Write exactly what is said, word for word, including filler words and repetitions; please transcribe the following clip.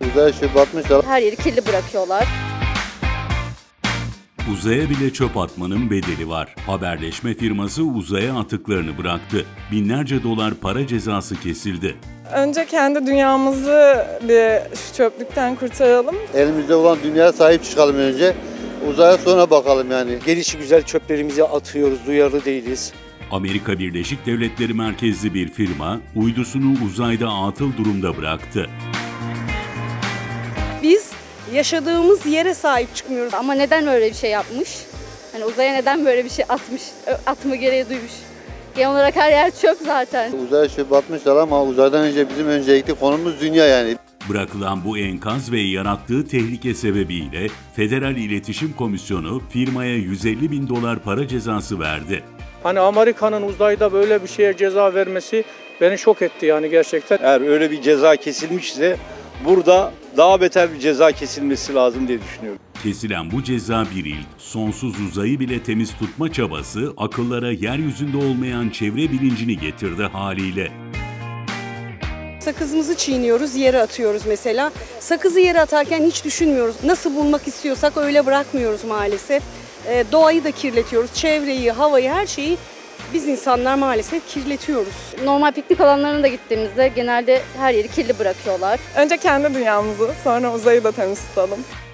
Uzaya çöp atmışlar. Her yeri kirli bırakıyorlar. Uzaya bile çöp atmanın bedeli var. Haberleşme firması uzaya atıklarını bıraktı. Binlerce dolar para cezası kesildi. Önce kendi dünyamızı bir şu çöplükten kurtaralım. Elimizde olan dünyaya sahip çıkalım önce. Uzaya sonra bakalım yani. Gelişigüzel çöplerimizi atıyoruz, duyarlı değiliz. Amerika Birleşik Devletleri merkezli bir firma uydusunu uzayda atıl durumda bıraktı. Biz yaşadığımız yere sahip çıkmıyoruz. Ama neden böyle bir şey yapmış? Hani uzaya neden böyle bir şey atmış, atma gereği duymuş? Genel olarak her yer çöp zaten. Uzaya çöp atmışlar ama uzaydan önce bizim öncelikli konumuz dünya yani. Bırakılan bu enkaz ve yarattığı tehlike sebebiyle Federal İletişim Komisyonu firmaya yüz elli bin dolar para cezası verdi. Hani Amerika'nın uzayda böyle bir şeye ceza vermesi beni şok etti yani gerçekten. Eğer öyle bir ceza kesilmişse burada daha beter bir ceza kesilmesi lazım diye düşünüyorum. Kesilen bu ceza bir ilk. Sonsuz uzayı bile temiz tutma çabası akıllara yeryüzünde olmayan çevre bilincini getirdi haliyle. Sakızımızı çiğniyoruz, yere atıyoruz mesela. Sakızı yere atarken hiç düşünmüyoruz. Nasıl bulmak istiyorsak öyle bırakmıyoruz maalesef. E, doğayı da kirletiyoruz, çevreyi, havayı, her şeyi biz insanlar maalesef kirletiyoruz. Normal piknik alanlarına da gittiğimizde genelde her yeri kirli bırakıyorlar. Önce kendi dünyamızı, sonra uzayı da temiz tutalım.